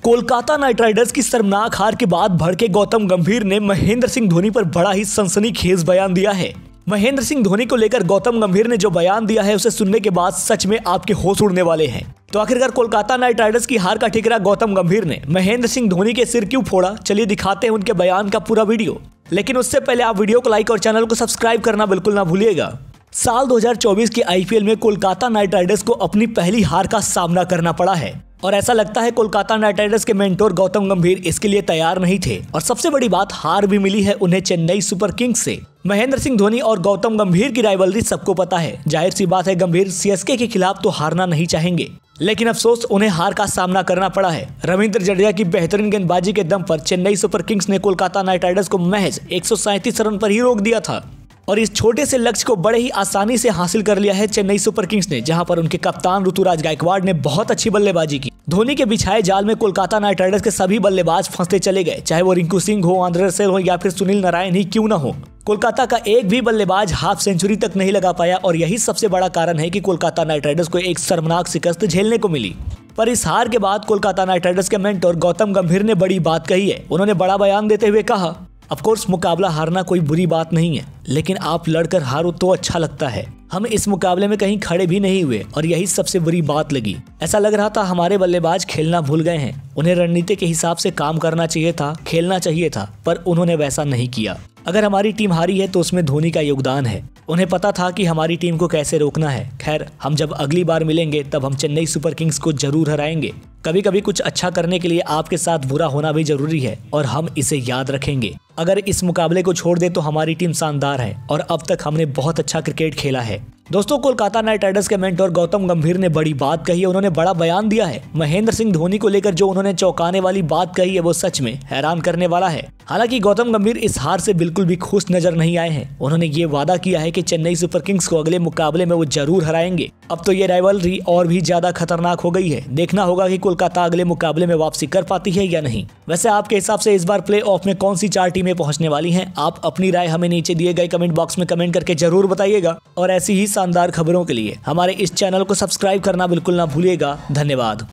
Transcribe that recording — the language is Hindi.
कोलकाता नाइट राइडर्स की शर्मनाक हार के बाद भड़के गौतम गंभीर ने महेंद्र सिंह धोनी पर बड़ा ही सनसनीखेज बयान दिया है। महेंद्र सिंह धोनी को लेकर गौतम गंभीर ने जो बयान दिया है उसे सुनने के बाद सच में आपके होश उड़ने वाले हैं। तो आखिरकार कोलकाता नाइट राइडर्स की हार का ठिकरा गौतम गंभीर ने महेंद्र सिंह धोनी के सिर क्यों फोड़ा, चलिए दिखाते हैं उनके बयान का पूरा वीडियो। लेकिन उससे पहले आप वीडियो को लाइक और चैनल को सब्सक्राइब करना बिल्कुल ना भूलिएगा। साल 2024 के आईपीएल में कोलकाता नाइट राइडर्स को अपनी पहली हार का सामना करना पड़ा है और ऐसा लगता है कोलकाता नाइट राइडर्स के मेंटोर गौतम गंभीर इसके लिए तैयार नहीं थे और सबसे बड़ी बात, हार भी मिली है उन्हें चेन्नई सुपर किंग्स से। महेंद्र सिंह धोनी और गौतम गंभीर की राइवलरी सबको पता है। जाहिर सी बात है गंभीर सीएसके के खिलाफ तो हारना नहीं चाहेंगे, लेकिन अफसोस उन्हें हार का सामना करना पड़ा है। रविंद्र जडेजा की बेहतरीन गेंदबाजी के दम पर चेन्नई सुपर किंग्स ने कोलकाता नाइट राइडर्स को महज 137 रन पर ही रोक दिया था और इस छोटे से लक्ष्य को बड़े ही आसानी से हासिल कर लिया है चेन्नई सुपर किंग्स ने, जहां पर उनके कप्तान ऋतुराज गायकवाड़ ने बहुत अच्छी बल्लेबाजी की। धोनी के बिछाए जाल में कोलकाता नाइट राइडर्स के सभी बल्लेबाज फंसते चले गए, चाहे वो रिंकू सिंह हो, आंद्रे रसेल हो या फिर सुनील नारायण ही क्यों न हो। कोलकाता का एक भी बल्लेबाज हाफ सेंचुरी तक नहीं लगा पाया और यही सबसे बड़ा कारण है कि कोलकाता नाइट राइडर्स को एक शर्मनाक शिकस्त झेलने को मिली। पर इस हार के बाद कोलकाता नाइट राइडर्स के मेंटोर गौतम गंभीर ने बड़ी बात कही है। उन्होंने बड़ा बयान देते हुए कहा, ऑफकोर्स मुकाबला हारना कोई बुरी बात नहीं है, लेकिन आप लड़कर हारो तो अच्छा लगता है। हम इस मुकाबले में कहीं खड़े भी नहीं हुए और यही सबसे बुरी बात लगी। ऐसा लग रहा था हमारे बल्लेबाज खेलना भूल गए हैं। उन्हें रणनीति के हिसाब से काम करना चाहिए था, खेलना चाहिए था, पर उन्होंने वैसा नहीं किया। अगर हमारी टीम हारी है तो उसमें धोनी का योगदान है। उन्हें पता था कि हमारी टीम को कैसे रोकना है। खैर, हम जब अगली बार मिलेंगे तब हम चेन्नई सुपर किंग्स को जरूर हराएंगे। कभी कभी कुछ अच्छा करने के लिए आपके साथ बुरा होना भी जरूरी है और हम इसे याद रखेंगे। अगर इस मुकाबले को छोड़ दे तो हमारी टीम शानदार है और अब तक हमने बहुत अच्छा क्रिकेट खेला है। दोस्तों, कोलकाता नाइट राइडर्स के मेंटोर गौतम गंभीर ने बड़ी बात कही है। उन्होंने बड़ा बयान दिया है। महेंद्र सिंह धोनी को लेकर जो उन्होंने चौंकाने वाली बात कही है वो सच में हैरान करने वाला है। हालांकि गौतम गंभीर इस हार से बिल्कुल भी खुश नजर नहीं आए हैं। उन्होंने ये वादा किया है कि चेन्नई सुपर किंग्स को अगले मुकाबले में वो जरूर हराएंगे। अब तो ये राइवलरी और भी ज्यादा खतरनाक हो गई है। देखना होगा कि कोलकाता अगले मुकाबले में वापसी कर पाती है या नहीं। वैसे आपके हिसाब से इस बार प्ले ऑफ में कौन सी 4 टीमें पहुंचने वाली हैं? आप अपनी राय हमें नीचे दिए गए कमेंट बॉक्स में कमेंट करके जरूर बताइएगा और ऐसी ही शानदार खबरों के लिए हमारे इस चैनल को सब्सक्राइब करना बिल्कुल ना भूलिएगा। धन्यवाद।